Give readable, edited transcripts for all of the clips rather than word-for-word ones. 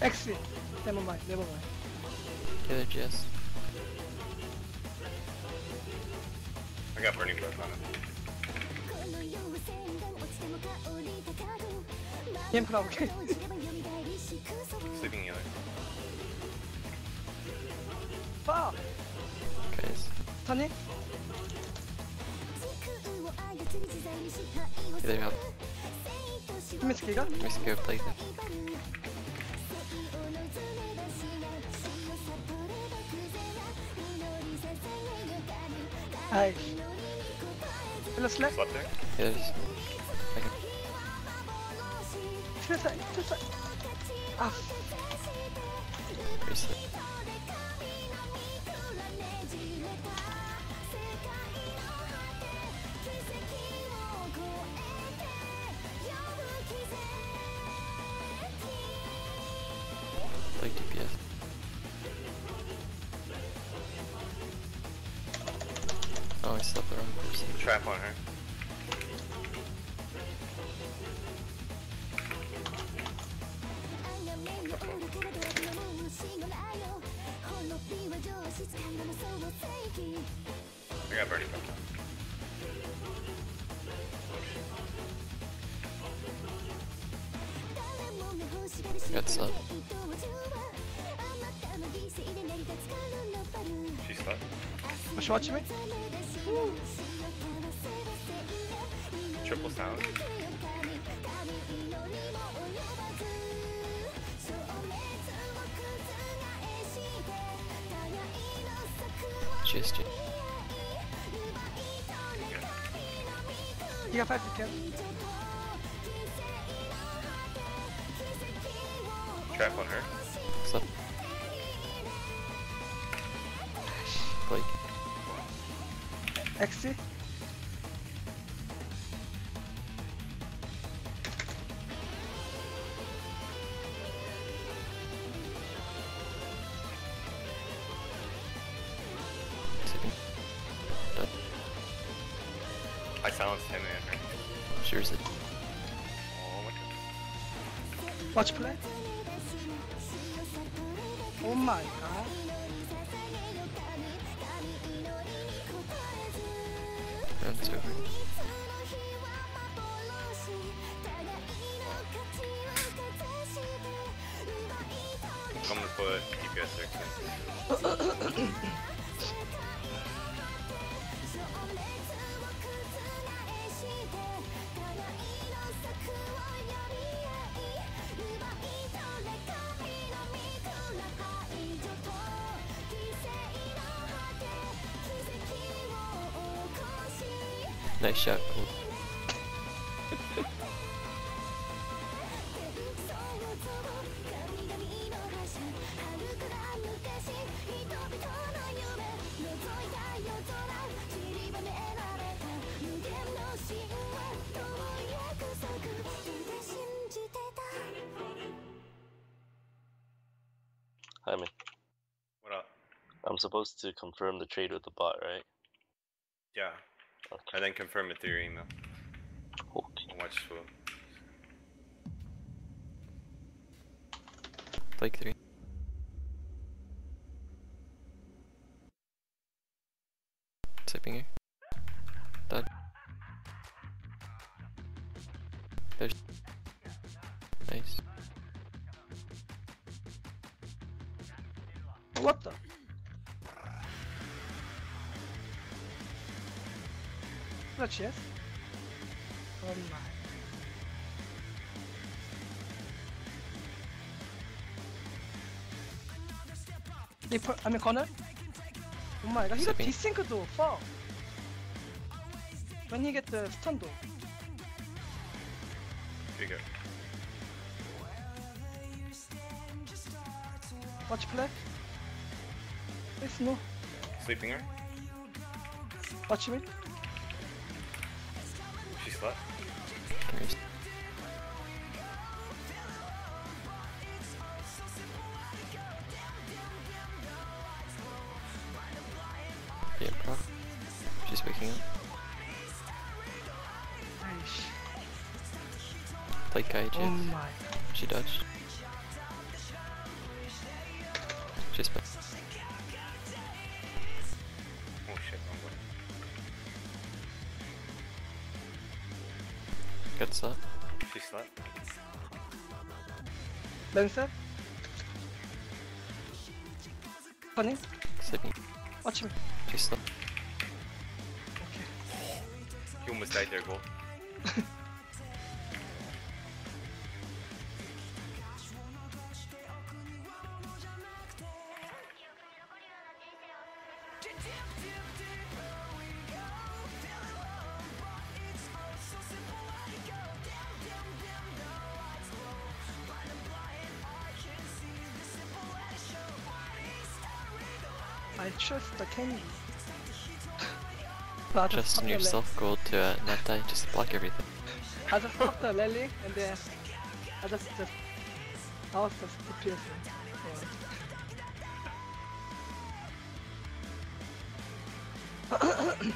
X. Never mind, never mind. Killer GS. I got burning breath on it. EMP 나올게. Sleeping healer. 빠! Guys. 타니? Killer help. 히메스키가? We scared play that. 아이씨. 일로 슬랩? Slept there? Killers. 트레사. 아, Reset. Play DPS. Oh, I slept the wrong person. Trap on her. I got burning breath on. Got sub. She slept. 혹시 맞춤해? Triple sound. GSG. 네가 5픽해. Trap on her. Slept. Blake. X. Sleeping. Dead. I silenced him and her. She reset. Oh my god. Watch play. Oh my god. Round's over. I'm gonna put DPS 6 in. Nice shot, Cold. Hi, man. What up? I'm supposed to confirm the trade with the bot, right? Yeah. Okay. And then confirm it through your email. Okay. I'll watch swoop. Blake 3. Sleeping here. Dead. There's. Nice. What the? That's yes. Oh my. I mean corner? Oh my god, he got Sipping. desync though, fuck. When he get the stun though. Here you go. Watch play. It's no. Sleeping her. Watch me. She slept. There's. Yeah, proc. She's waking up. Nice. Blake guy, Oh Jib. my. She dodged. Good stuff. She slept. 랜스. 터닝. Sleeping. Watch me. She slept. Okay. You almost died there, Gold. I trust the king. So I Trust in fucked the yourself, Gold, to not die. Just block everything. I just fucked the rally and then I just I was just DPS. Yeah.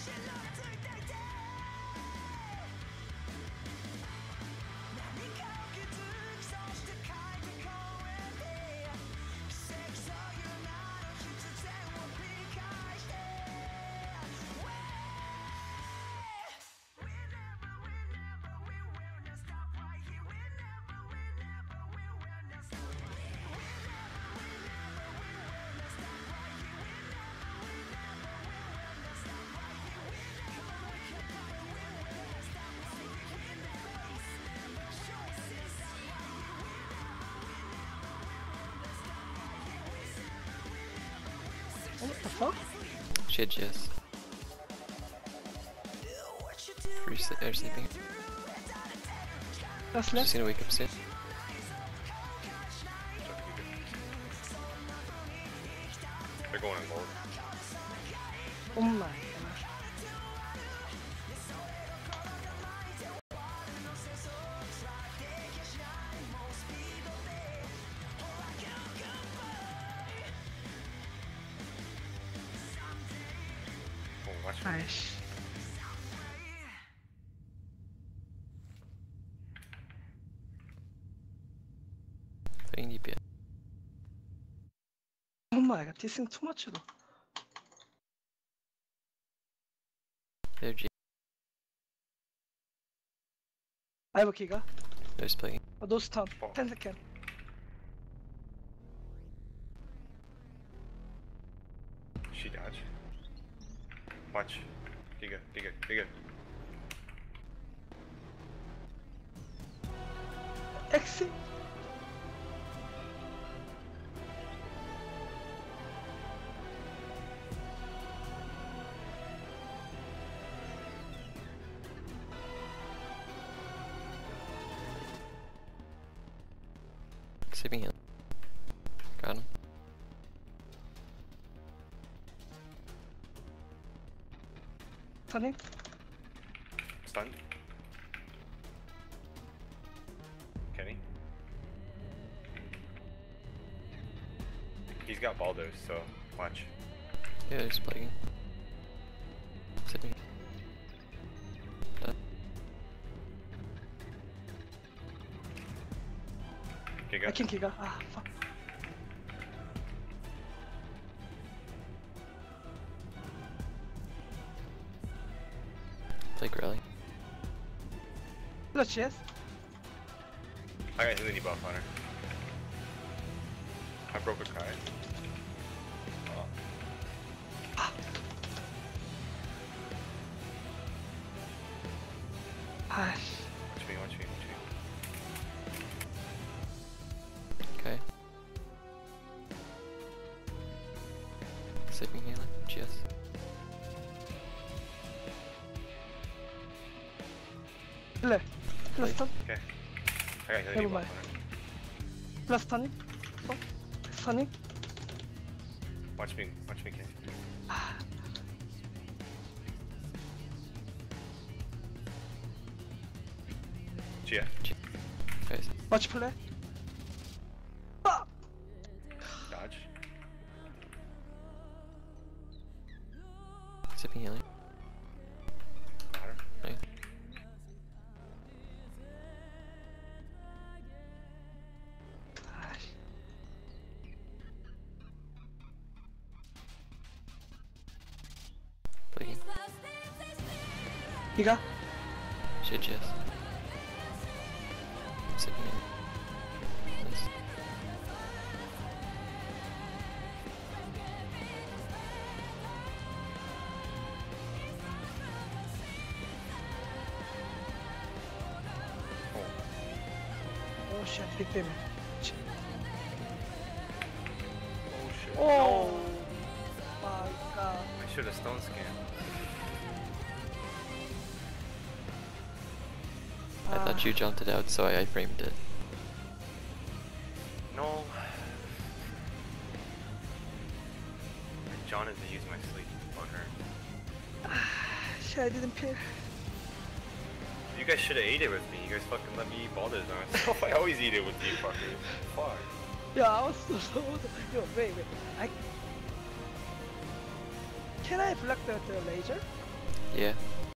What the fuck? She had GS. They're sleeping. That's She's left. gonna wake up soon. They're going in Gold. Oh my god. Oh, watch me. Nice. Playing DPS. Oh my god, this thing too much though. They're G. I have a Giga. They're playing. No stun. Oh. 10 seconds. She dodged. Watch. Giga, Giga, Giga. Exit. Sleeping heal. Got him. Turning. Stunned. Kenny. He's got Baldos, so watch. Yeah, they're playing. Sleeping. Done. Giga. I can Giga. Ah, fuck. Play Grelly. Let's yes. I got healing buff on her. I broke a Kai. Oh. Ah, Watch me, watch me, watch me. Okay. Sleeping healing. GS. Play. Plus stun. Okay. I got Never healing buff mind. on her. Plus stunning. Oh, stunning. Watch me, Kenny. Gia. Guys. Watch play. Ah! Dodge. Sleeping healing. Got her. Nice. Ah, Playing. Giga. She had GS. sitting in. Nice. Oh shit, big baby. Oh shit. Oh No. my god. I should have stone scanned. I thought you jumped it out, so I framed it. No. John is to use my sleep on her. Shit, I didn't pick. You guys should have ate it with me. You guys fucking let me eat boulders on myself. I always eat it with you, fucker. Fuck. Yeah, I was so yo, wait. Can I block the laser? Yeah.